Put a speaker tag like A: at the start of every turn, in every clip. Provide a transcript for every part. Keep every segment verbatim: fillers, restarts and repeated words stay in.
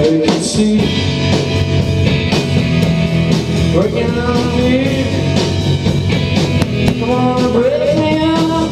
A: you can see, working on me. Come on, break me up.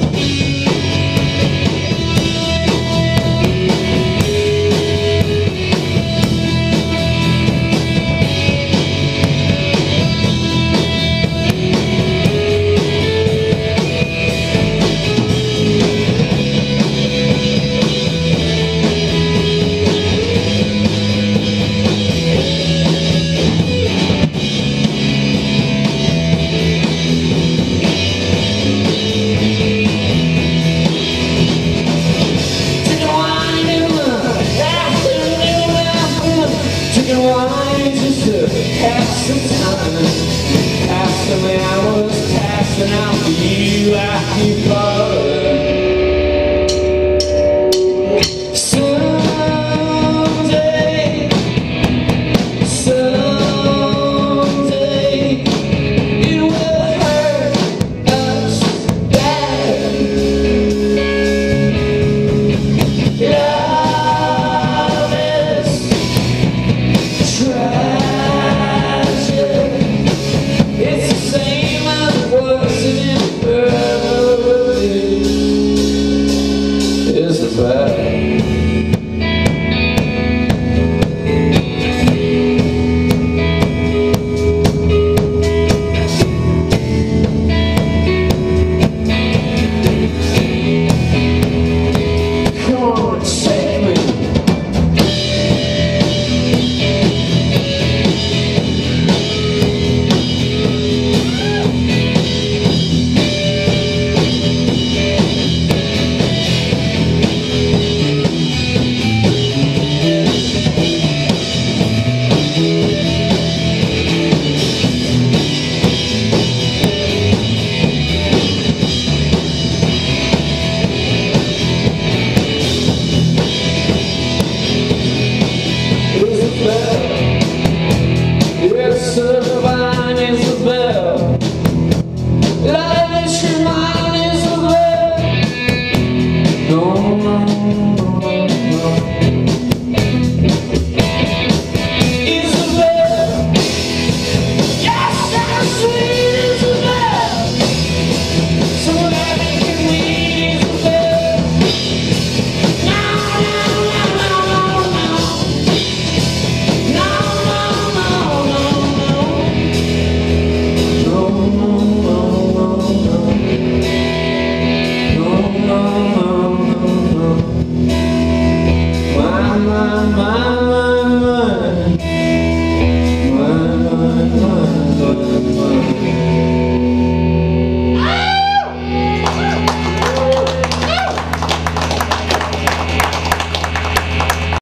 A: Pass the time, passing the hours, passing out for you, I keep someday, someday, it will hurt us bad. Love is tragic. It's a fine Isabel. Life is your mind, Isabel. No, no, no, no. Isabel. Yes, that's sweet Isabel. So let me get me, Isabel. No, no, no, no, no, no. My, my, my.